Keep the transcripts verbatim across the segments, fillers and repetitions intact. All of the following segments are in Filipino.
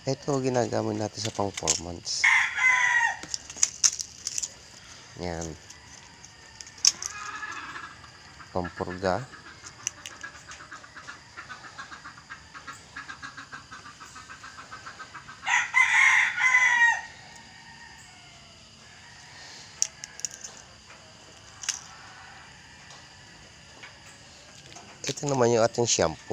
Ito ginagamit natin sa pang four months. Yan. Pampurga. Ito naman yung ating shampoo.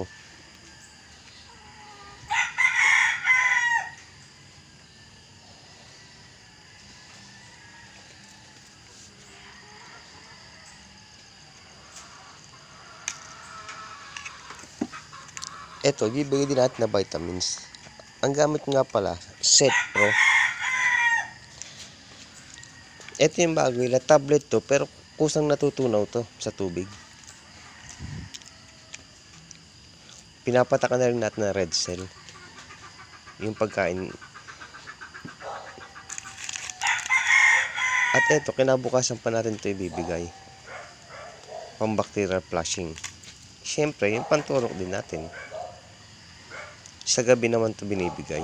Ito, bibigay din natin na vitamins. Ang gamit nga pala, Set Pro. Ito yung bago nila, tablet to, pero kusang natutunaw to sa tubig. Pinapatakan na rin natin ng red cell. Yung pagkain. At ito, kinabukasan pa natin ito ibibigay. Pang-bacterial flushing. Siyempre, yung panturok din natin. Sa gabi naman ito binibigay.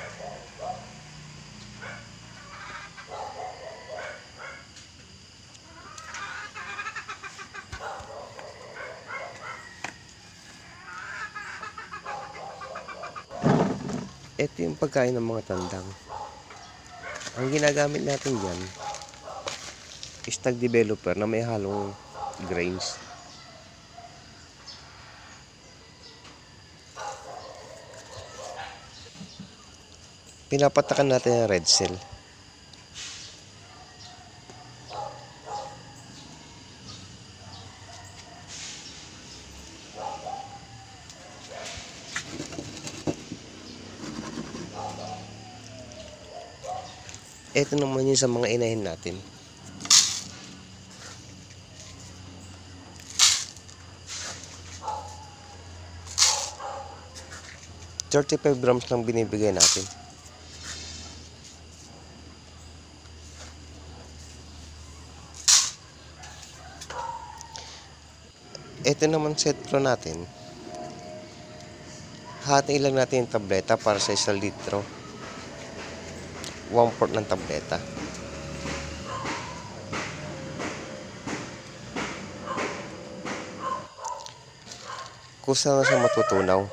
Ito yung pagkain ng mga tandang. Ang ginagamit natin dyan is tag developer na may halong grains. Pinapatakan natin ang red cell. Ito naman yun sa mga inahin natin. thirty-five grams lang binibigay natin. Ito naman Set Pro natin. Hatiin lang natin yung tableta para sa isang litro. one fourth ng tableta. Kusa na siya matutunaw.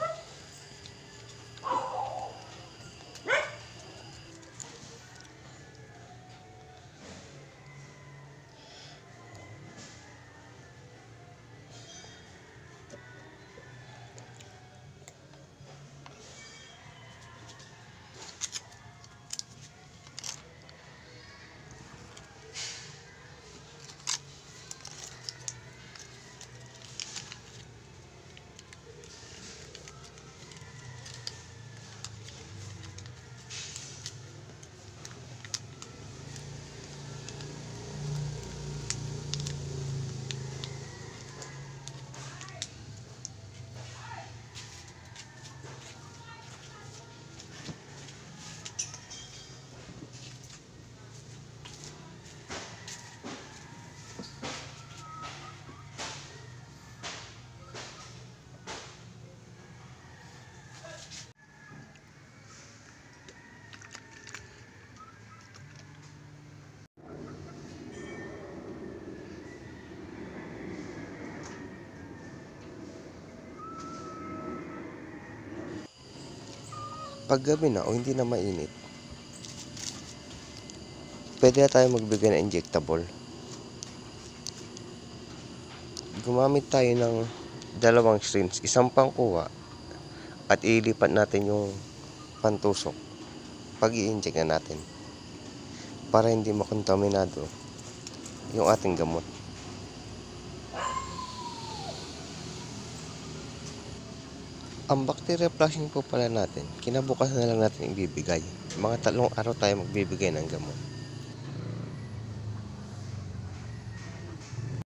Pag gabi na o hindi na mainit, pwede na tayo magbigay ng injectable. Gumamit tayo ng dalawang syringe, isang pangkuha at ilipat natin yung pantusok pag i-inject na natin para hindi makontaminado yung ating gamot. Ang bacteria flushing po pala natin, kinabukasan na lang natin ibibigay. Mga tatlong araw tayo magbibigay ng gamot.